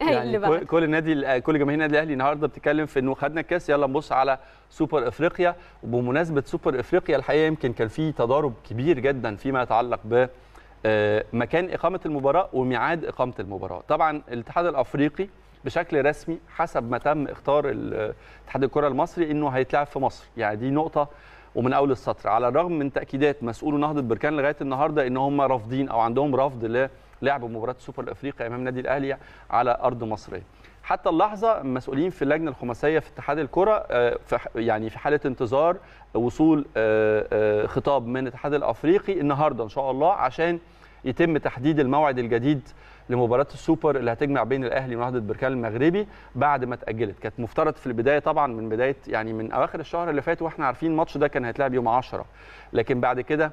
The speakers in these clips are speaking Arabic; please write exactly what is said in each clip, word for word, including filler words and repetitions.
يعني كل, كل النادي كل جماهير النادي الاهلي النهارده بتتكلم في انه خدنا الكاس، يلا نبص على سوبر افريقيا. وبمناسبه سوبر افريقيا الحقيقه يمكن كان في تضارب كبير جدا فيما يتعلق ب مكان اقامه المباراه وميعاد اقامه المباراه. طبعا الاتحاد الافريقي بشكل رسمي حسب ما تم اختار اتحاد الكره المصري انه هيتلعب في مصر، يعني دي نقطه ومن اول السطر، على الرغم من تاكيدات مسؤول نهضه بركان لغايه النهارده ان هم رافضين او عندهم رفض للعب مباراه السوبر الافريقي امام النادي الاهلي على ارض مصريه. حتى اللحظه مسؤولين في اللجنه الخماسيه في اتحاد الكره يعني في حاله انتظار وصول خطاب من الاتحاد الافريقي النهارده ان شاء الله عشان يتم تحديد الموعد الجديد لمباراه السوبر اللي هتجمع بين الاهلي ونهضه بركان المغربي بعد ما اتاجلت. كانت مفترض في البدايه طبعا من بدايه يعني من اواخر الشهر اللي فات، واحنا عارفين الماتش ده كان هيتلعب يوم عشرة، لكن بعد كده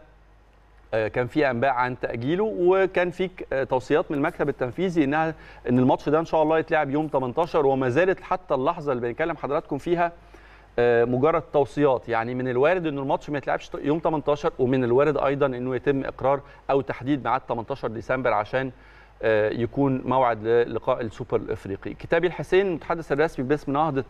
كان في انباء عن تاجيله، وكان في توصيات من المكتب التنفيذي انها ان الماتش ده ان شاء الله يتلعب يوم تمنتاشر، وما زالت حتى اللحظه اللي بنكلم حضراتكم فيها مجرد توصيات. يعني من الوارد انه الماتش ما يتلعبش يوم تمنتاشر، ومن الوارد ايضا انه يتم اقرار او تحديد ميعاد تمنتاشر ديسمبر عشان يكون موعد للقاء السوبر الافريقي. كتابي الحسين المتحدث الرسمي باسم نهضه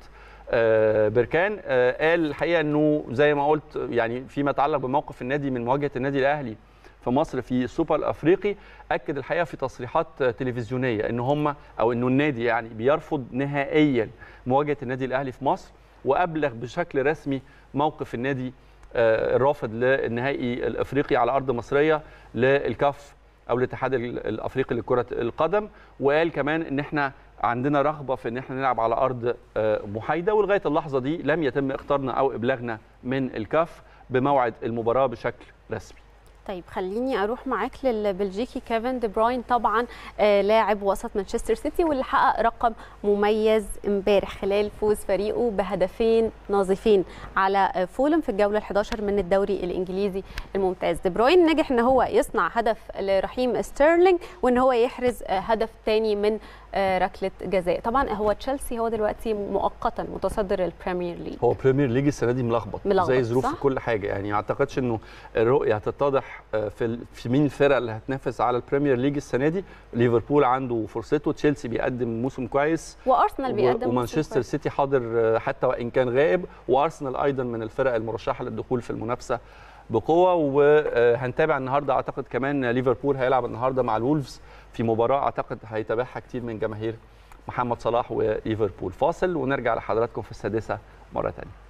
بركان قال الحقيقه انه زي ما قلت يعني فيما يتعلق بموقف النادي من مواجهه النادي الاهلي في مصر في السوبر الافريقي، اكد الحقيقه في تصريحات تلفزيونيه ان هم او انه النادي يعني بيرفض نهائيا مواجهه النادي الاهلي في مصر، وابلغ بشكل رسمي موقف النادي الرافض للنهائي الافريقي على ارض مصريه للكاف او الاتحاد الافريقي لكره القدم. وقال كمان ان احنا عندنا رغبه في ان احنا نلعب على ارض محايده، ولغايه اللحظه دي لم يتم اختارنا او ابلاغنا من الكاف بموعد المباراه بشكل رسمي. طيب خليني اروح معاك للبلجيكي كيفن دي بروين، طبعا آه لاعب وسط مانشستر سيتي واللي حقق رقم مميز امبارح خلال فوز فريقه بهدفين نظيفين على فولم في الجوله الحادية من الدوري الانجليزي الممتاز. دي بروين نجح ان هو يصنع هدف لرحيم ستيرلينج وان هو يحرز آه هدف ثاني من آه ركله جزاء. طبعا هو تشيلسي هو دلوقتي مؤقتا متصدر البريمير ليج. هو البريمير ليج السنه دي ملخبط زي ظروف في كل حاجه، يعني ما اعتقدش انه الرؤيه هتتضح في في مين الفرق اللي هتنافس على البريمير ليج السنه دي. ليفربول عنده فرصته، تشيلسي بيقدم موسم كويس، وارسنال بيقدم ومانشستر سيتي حاضر حتى وان كان غائب، وارسنال ايضا من الفرق المرشحه للدخول في المنافسه بقوه. وهنتابع النهارده اعتقد كمان ليفربول هيلعب النهارده مع الولفز في مباراه اعتقد هيتابعها كتير من جماهير محمد صلاح وليفربول. فاصل ونرجع لحضراتكم في السادسه مره ثانيه.